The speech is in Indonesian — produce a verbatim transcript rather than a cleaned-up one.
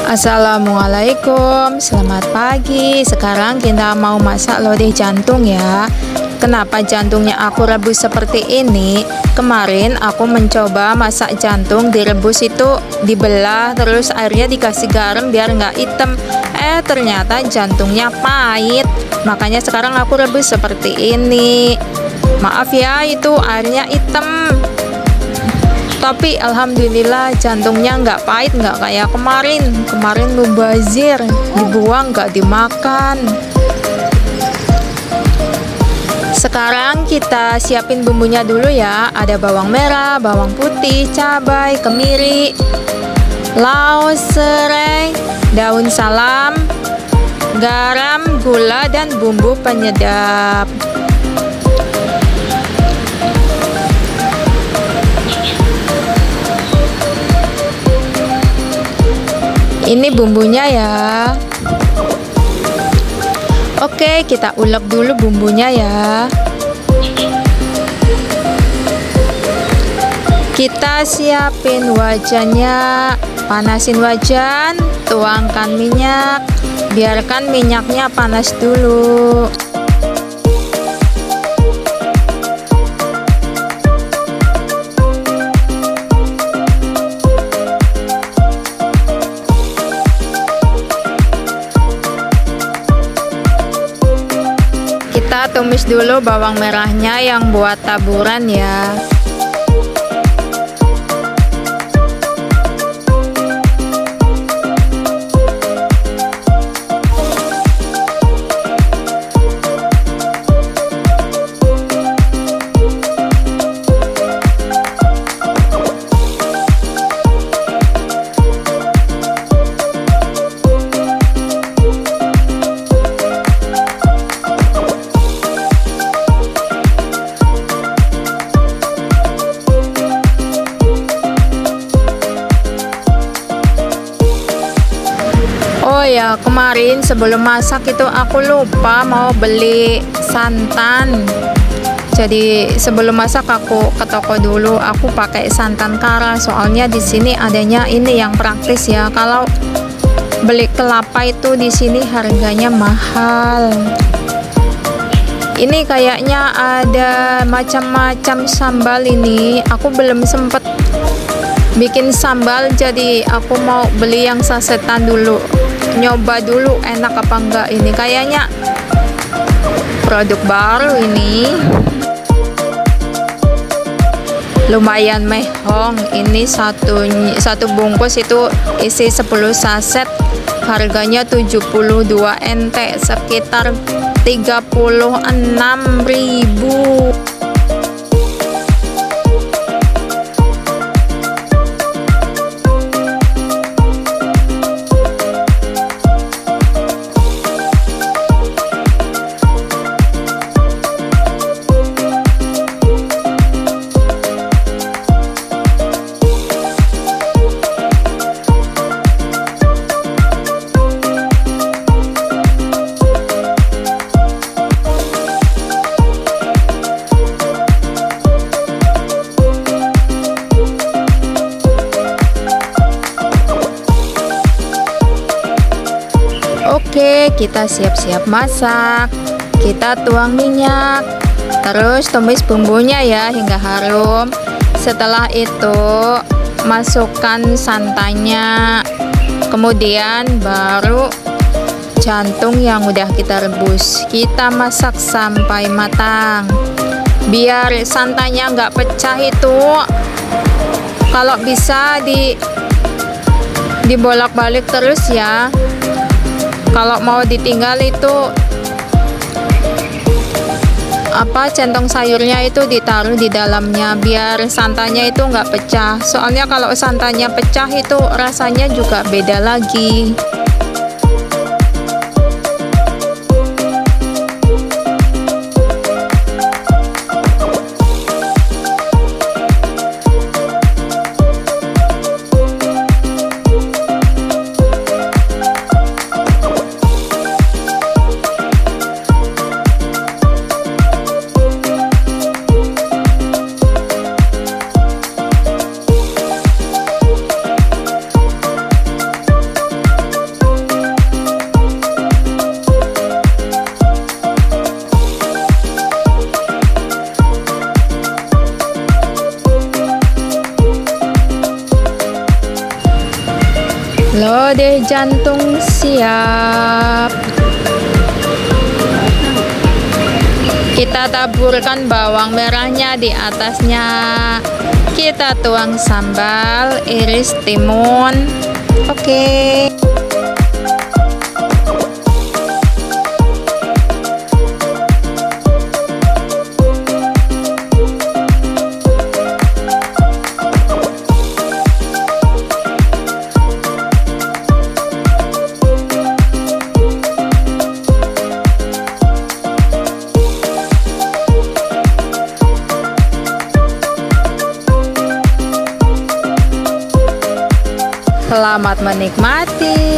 Assalamualaikum, selamat pagi. Sekarang kita mau masak lodeh jantung ya. Kenapa jantungnya aku rebus seperti ini? Kemarin aku mencoba masak jantung, direbus itu dibelah terus airnya dikasih garam biar nggak hitam. Eh ternyata jantungnya pahit. Makanya sekarang aku rebus seperti ini. Maaf ya, itu airnya hitam. Tapi alhamdulillah jantungnya nggak pahit, nggak kayak kemarin. Kemarin mubazir, dibuang nggak dimakan. Sekarang kita siapin bumbunya dulu ya. Ada bawang merah, bawang putih, cabai, kemiri, laos, serai, daun salam, garam, gula, dan bumbu penyedap. Ini bumbunya ya. Oke, kita ulek dulu bumbunya ya. Kita siapin wajannya, panasin wajan, tuangkan minyak, biarkan minyaknya panas dulu. Kita tumis dulu bawang merahnya yang buat taburan ya. Oh ya, kemarin sebelum masak itu aku lupa mau beli santan. Jadi sebelum masak aku ke toko dulu, aku pakai santan kara. Soalnya di sini adanya ini yang praktis ya. Kalau beli kelapa itu di sini harganya mahal. Ini kayaknya ada macam-macam sambal ini. Aku belum sempet bikin sambal, jadi aku mau beli yang sasetan dulu. Nyoba dulu enak apa enggak ini. Kayaknya produk baru ini. Lumayan mehong. Ini satu satu bungkus itu isi sepuluh saset. Harganya tujuh puluh dua N T, sekitar tiga puluh enam ribu. Oke, kita siap-siap masak. Kita tuang minyak, terus tumis bumbunya ya hingga harum. Setelah itu masukkan santannya, kemudian baru jantung yang udah kita rebus. Kita masak sampai matang biar santannya nggak pecah itu. Kalau bisa di dibolak-balik terus ya. Kalau mau ditinggal itu apa centong sayurnya itu ditaruh di dalamnya biar santannya itu nggak pecah. Soalnya kalau santannya pecah itu rasanya juga beda lagi. Lodeh jantung siap. Kita taburkan bawang merahnya di atasnya. Kita tuang sambal, iris timun. Oke. Selamat menikmati.